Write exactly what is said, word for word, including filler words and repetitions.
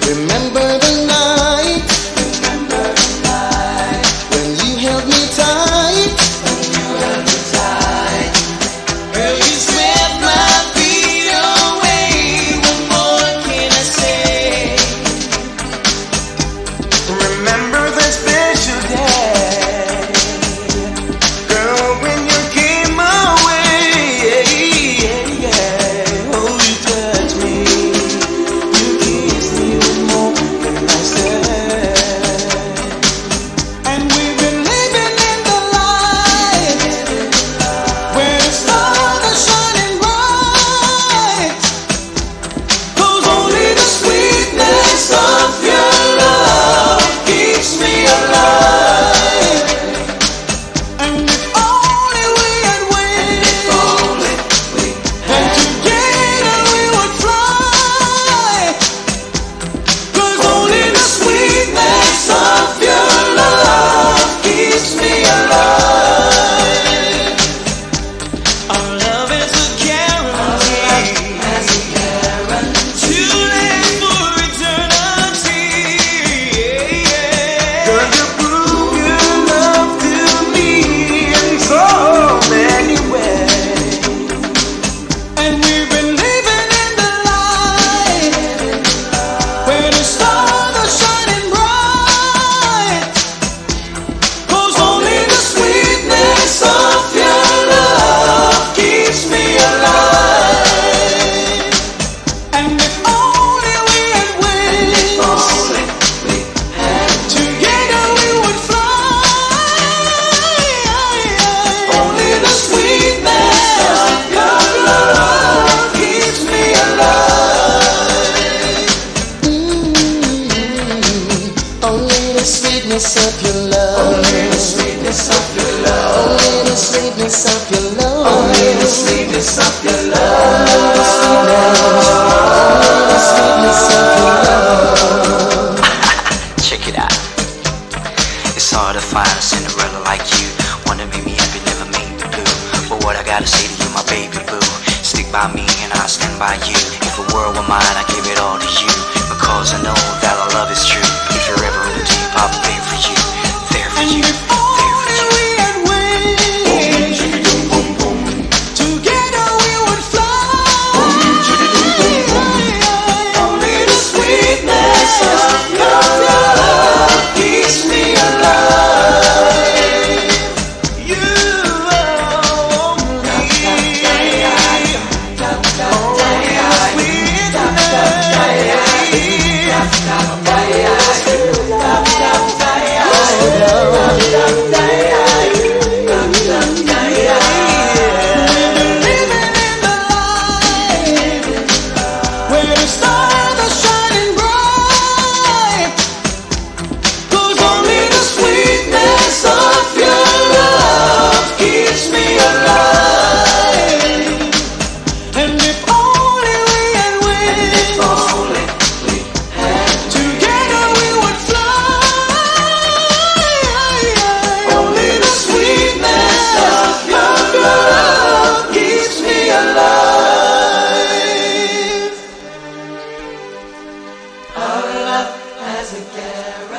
Remember the night, remember the night when you held me tight, when you held me tight. Girl, you swept my feet away. What more can I say? Remember that special day, girl, when you came my way. Yeah, yeah. Oh, you touched me, you kissed me with more than I said. And we've been living in the light where the stars are shining bright. 'Cause only the sweetness of your love keeps me alive. And if only we had wings, then together we would fly. 'Cause only the sweetness of your love keeps me alive. Our love is a guarantee to live for eternity. Girl, you prove your love to me in so many ways. And we've been living in the light where the stars are shining bright. 'Cause only the sweetness of your love keeps me alive. And if only we had wings, together we would fly. Only the sweetness of your love keeps me alive. Mm, only the sweetness of your love. Only the sweetness of your love. Only the sweetness of your love. Only the sweetness of your love. Only the sweetness of your love. Check it out. It's hard to find a Cinderella like you. One that made me happy, never made me blue. But what I gotta say to you, my baby boo, stick by me and I'll stand by you. If the world were mine, I'd give it all to you. Because I know that our love is true. If you're ever in the deep, I'll be there for you. There for And you. if only we had wings, together we would fly. Only the sweetness of your love keeps me alive. You only, where the stars are shining bright. 'Cause only the sweetness of your love keeps me alive. And if only we had wings, together we would fly. Only the sweetness of your love keeps me alive. Our love has a guarantee